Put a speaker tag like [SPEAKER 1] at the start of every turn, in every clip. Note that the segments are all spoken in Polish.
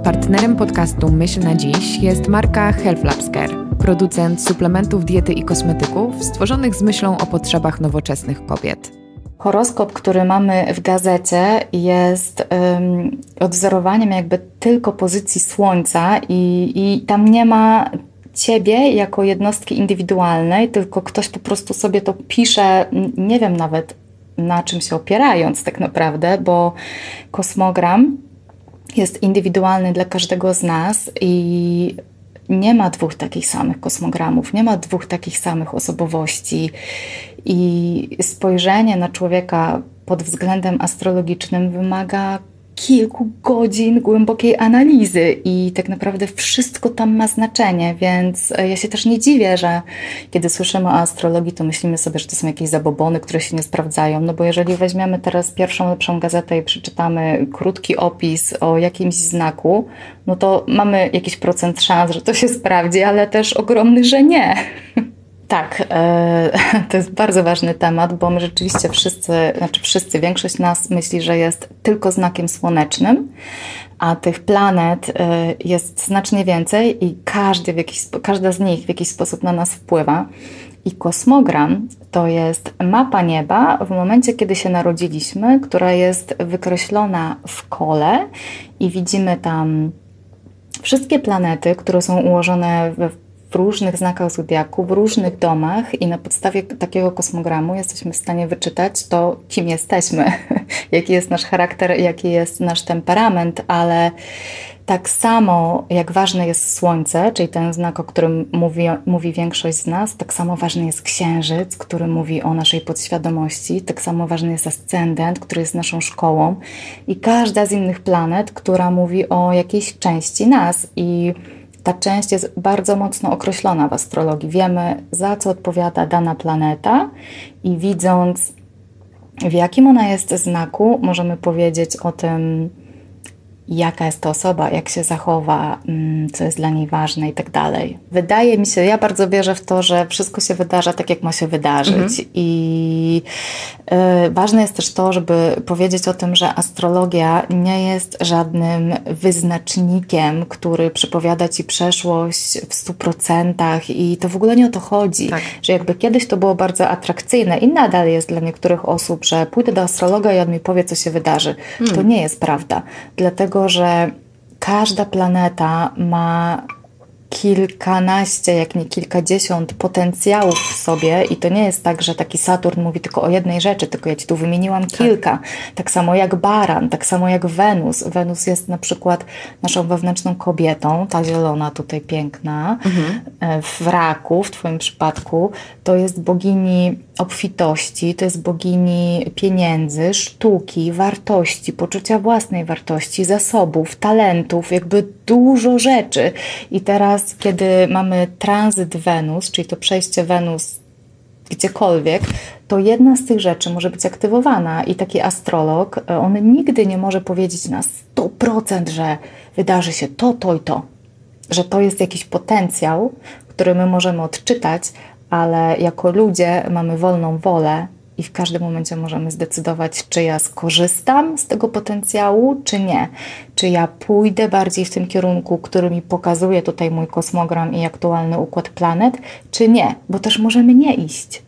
[SPEAKER 1] Partnerem podcastu Myśl na dziś jest marka Health Labs Care, producent suplementów diety i kosmetyków stworzonych z myślą o potrzebach nowoczesnych kobiet.
[SPEAKER 2] Horoskop, który mamy w gazecie, jest odwzorowaniem jakby tylko pozycji Słońca i tam nie ma Ciebie jako jednostki indywidualnej, tylko ktoś po prostu sobie to pisze, nie wiem nawet na czym się opierając tak naprawdę, bo kosmogram jest indywidualny dla każdego z nas i nie ma dwóch takich samych kosmogramów, nie ma dwóch takich samych osobowości i spojrzenie na człowieka pod względem astrologicznym wymaga kilku godzin głębokiej analizy i tak naprawdę wszystko tam ma znaczenie, więc ja się też nie dziwię, że kiedy słyszymy o astrologii, to myślimy sobie, że to są jakieś zabobony, które się nie sprawdzają, no bo jeżeli weźmiemy teraz pierwszą lepszą gazetę i przeczytamy krótki opis o jakimś znaku, no to mamy jakiś procent szans, że to się sprawdzi, ale też ogromny, że nie. Tak, to jest bardzo ważny temat, bo my rzeczywiście większość nas myśli, że jest tylko znakiem słonecznym, a tych planet jest znacznie więcej i każda z nich w jakiś sposób na nas wpływa. I kosmogram to jest mapa nieba w momencie, kiedy się narodziliśmy, która jest wykreślona w kole i widzimy tam wszystkie planety, które są ułożone w różnych znakach zodiaku, w różnych domach i na podstawie takiego kosmogramu jesteśmy w stanie wyczytać to, kim jesteśmy, jaki jest nasz charakter, jaki jest nasz temperament, ale tak samo jak ważne jest Słońce, czyli ten znak, o którym mówi większość z nas, tak samo ważny jest Księżyc, który mówi o naszej podświadomości, tak samo ważny jest Ascendent, który jest naszą szkołą i każda z innych planet, która mówi o jakiejś części nas i ta część jest bardzo mocno określona w astrologii. Wiemy, za co odpowiada dana planeta i widząc, w jakim ona jest znaku, możemy powiedzieć o tym, jaka jest to osoba, jak się zachowa, co jest dla niej ważne i tak dalej. Wydaje mi się, ja bardzo wierzę w to, że wszystko się wydarza tak, jak ma się wydarzyć. I ważne jest też to, żeby powiedzieć o tym, że astrologia nie jest żadnym wyznacznikiem, który przepowiada Ci przeszłość w 100% i to w ogóle nie o to chodzi. Tak. Że jakby kiedyś to było bardzo atrakcyjne i nadal jest dla niektórych osób, że pójdę do astrologa i on mi powie, co się wydarzy. To nie jest prawda. Dlatego, że każda planeta ma kilkanaście, jak nie kilkadziesiąt potencjałów w sobie i to nie jest tak, że taki Saturn mówi tylko o jednej rzeczy, tylko ja Ci tu wymieniłam kilka. Tak samo jak Baran, tak samo jak Wenus. Wenus jest na przykład naszą wewnętrzną kobietą, ta zielona tutaj piękna, w Raku, w Twoim przypadku, to jest bogini obfitości, to jest bogini pieniędzy, sztuki, wartości, poczucia własnej wartości, zasobów, talentów, jakby dużo rzeczy. I teraz, kiedy mamy tranzyt Wenus, czyli to przejście Wenus gdziekolwiek, to jedna z tych rzeczy może być aktywowana i taki astrolog, on nigdy nie może powiedzieć na 100%, że wydarzy się to i to, że to jest jakiś potencjał, który my możemy odczytać, ale jako ludzie mamy wolną wolę i w każdym momencie możemy zdecydować, czy ja skorzystam z tego potencjału, czy nie. Czy ja pójdę bardziej w tym kierunku, który mi pokazuje tutaj mój kosmogram i aktualny układ planet, czy nie, bo też możemy nie iść.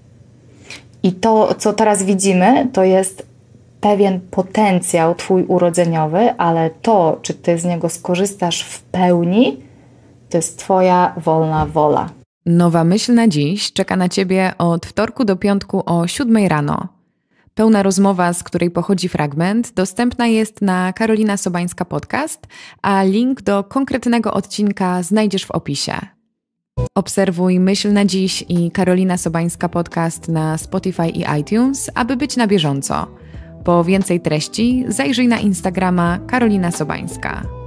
[SPEAKER 2] I to, co teraz widzimy, to jest pewien potencjał Twój urodzeniowy, ale to, czy Ty z niego skorzystasz w pełni, to jest Twoja wolna wola.
[SPEAKER 1] Nowa myśl na dziś czeka na Ciebie od wtorku do piątku o 7 rano. Pełna rozmowa, z której pochodzi fragment, dostępna jest na Karolina Sobańska Podcast, a link do konkretnego odcinka znajdziesz w opisie. Obserwuj Myśl na dziś i Karolina Sobańska Podcast na Spotify i iTunes, aby być na bieżąco. Po więcej treści zajrzyj na Instagrama Karolina Sobańska.